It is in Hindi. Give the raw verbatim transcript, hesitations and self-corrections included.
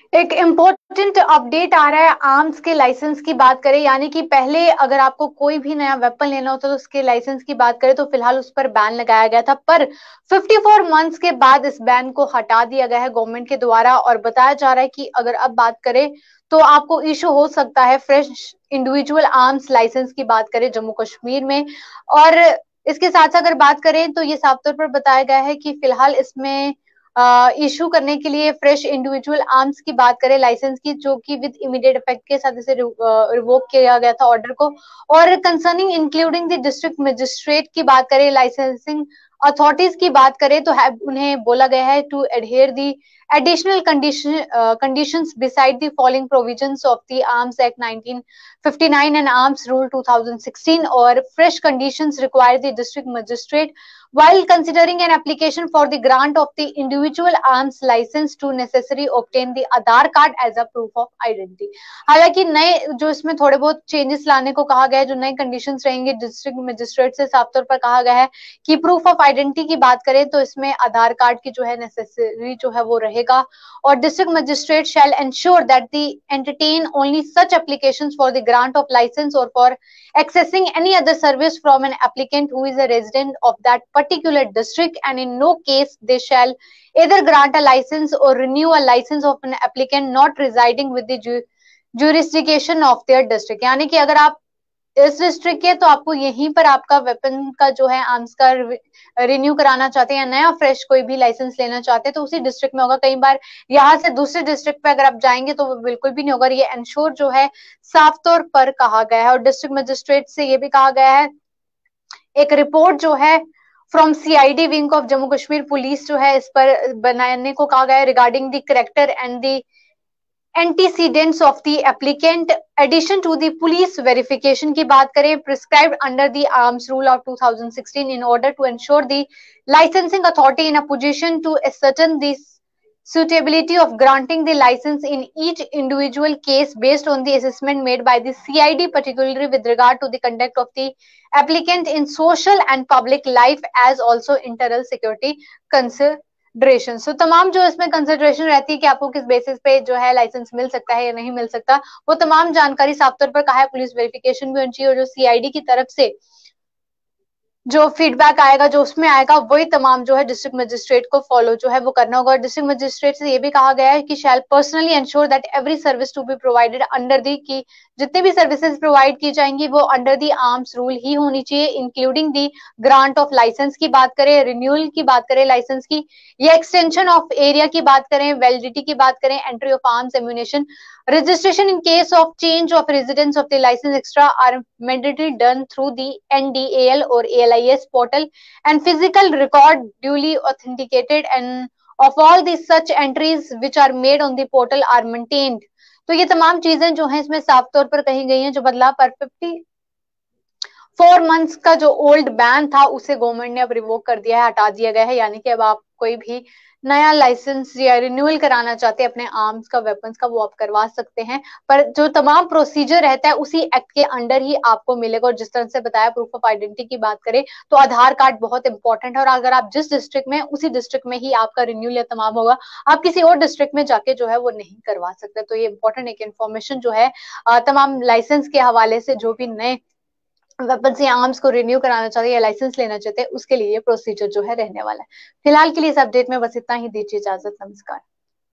एक इम्पोर्टेंट अपडेट आ रहा है आर्म्स के लाइसेंस की बात करें, यानी कि पहले अगर आपको कोई भी नया वेपन लेना होता तो उसके लाइसेंस की बात करें तो फिलहाल उस पर बैन लगाया गया था, पर चौवन मंथ्स के बाद इस बैन को हटा दिया गया है गवर्नमेंट के द्वारा। और बताया जा रहा है कि अगर अब बात करें तो आपको इशू हो सकता है फ्रेश इंडिविजुअल आर्म्स लाइसेंस की बात करें जम्मू कश्मीर में। और इसके साथ साथ अगर बात करें तो ये साफ तौर पर बताया गया है कि फिलहाल इसमें इशू करने के लिए फ्रेश इंडिविजुअल आर्म्स की बात करें लाइसेंस की, जो कि विद इमीडिएट इफेक्ट के साथ इसे रिवोक किया गया था ऑर्डर को। और concerning including the district magistrate की बात करें, लाइसेंसिंग अथॉरिटीज की बात करें तो उन्हें बोला गया है to adhere the additional condition uh, conditions beside the following provisions of the Arms Act nineteen fifty-nine and Arms Rule twenty sixteen, or fresh conditions require the district magistrate while considering an application for the grant of the individual arms license to necessary obtain the Aadhaar card as a proof of identity। हालांकि नए जो इसमें थोड़े बहुत चेंजेस लाने को कहा गया है, जो नए कंडीशंस रहेंगे डिस्ट्रिक्ट मजिस्ट्रेट से साफ तौर पर कहा गया है कि प्रूफ ऑफ आइडेंटिटी की बात करें तो इसमें आधार कार्ड की जो है नेसेसरी जो है वो रहेगा। और district magistrate shall ensure that the entertain only such applications for the grant of licence और for accessing any other service from an applicant who is a resident of that particular district, and in no case they shall either grant a license or renew a license of an applicant not residing with the jurisdiction of their district। यानी कि अगर आप इस डिस्ट्रिक्ट के तो आपको यहीं पर आपका वेपन का जो है आर्म्स का रिन्यू कराना चाहते हैं या नया फ्रेश कोई भी लाइसेंस लेना चाहते हैं तो उसी डिस्ट्रिक्ट में होगा। कई बार यहाँ से दूसरे डिस्ट्रिक्ट पे अगर आप जाएंगे तो वो बिल्कुल भी नहीं होगा। ये एंश्योर जो है साफ तौर पर कहा गया है। और डिस्ट्रिक्ट मजिस्ट्रेट से ये भी कहा गया है, एक रिपोर्ट जो है from CID wing of Jammu Kashmir police जो है इस पर बनाने को कहा गया है regarding the character and the antecedents of the applicant addition to the police verification की बात करें prescribed under the arms rule of twenty sixteen in order to ensure the licensing authority in a position to ascertain the suitability of granting the license in each individual case based on the assessment made by the C I D, particularly with regard to the conduct of the applicant in social and public life as also internal security concern ड्रेशन। सो तमाम जो इसमें कंसिडरेशन रहती है कि आपको किस बेसिस पे जो है लाइसेंस मिल सकता है या नहीं मिल सकता, वो तमाम जानकारी साफ तौर पर कहा है पुलिस वेरिफिकेशन भी होनी चाहिए और जो सीआईडी की तरफ से जो फीडबैक आएगा जो उसमें आएगा वही तमाम जो है डिस्ट्रिक्ट मजिस्ट्रेट को फॉलो जो है वो करना होगा। डिस्ट्रिक्ट मजिस्ट्रेट से ये भी कहा गया है कि shall personally ensure that every service to be provided under the की जितनी भी सर्विसेज प्रोवाइड की जाएंगी वो अंडर दी आर्म्स रूल ही होनी चाहिए, including the grant of licence की बात करें, रिन्यूअल की बात करें लाइसेंस की, या एक्सटेंशन ऑफ एरिया की बात करें, वैलिडिटी की बात करें, entry of arms ammunition, registration in case of change of residence of the license extra are mandatory done through the N D A L or A L I S portal, and physical record duly authenticated and of all these such entries which are made on the portal are maintained। तो ये तमाम चीजें जो हैं इसमें साफ तौर पर कही गई हैं। जो बदलाव पर फिफ्टी फोर मंथ्स का जो ओल्ड बैन था उसे गवर्नमेंट ने अब रिवोक कर दिया है, हटा दिया गया है। यानी कि अब आप कोई भी नया लाइसेंस या रिन्यूअल कराना चाहते हैं अपने आर्म्स का वेपन्स का वो आप करवा सकते हैं, पर जो तमाम प्रोसीजर रहता है उसी एक्ट के अंडर ही आपको मिलेगा। और जिस तरह से बताया प्रूफ ऑफ आइडेंटिटी की बात करें तो आधार कार्ड बहुत इंपॉर्टेंट है और अगर आप जिस डिस्ट्रिक्ट में उसी डिस्ट्रिक्ट में ही आपका रिन्यूअल या तमाम होगा, आप किसी और डिस्ट्रिक्ट में जाके जो है वो नहीं करवा सकते। तो ये इंपॉर्टेंट एक इन्फॉर्मेशन जो है तमाम लाइसेंस के हवाले से जो भी नए वेपन या आर्म्स को रिन्यू कराना चाहते हैं या लाइसेंस लेना चाहते हैं उसके लिए ये प्रोसीजर जो है रहने वाला है। फिलहाल के लिए इस अपडेट में बस इतना ही, दीजिए इजाजत, नमस्कार।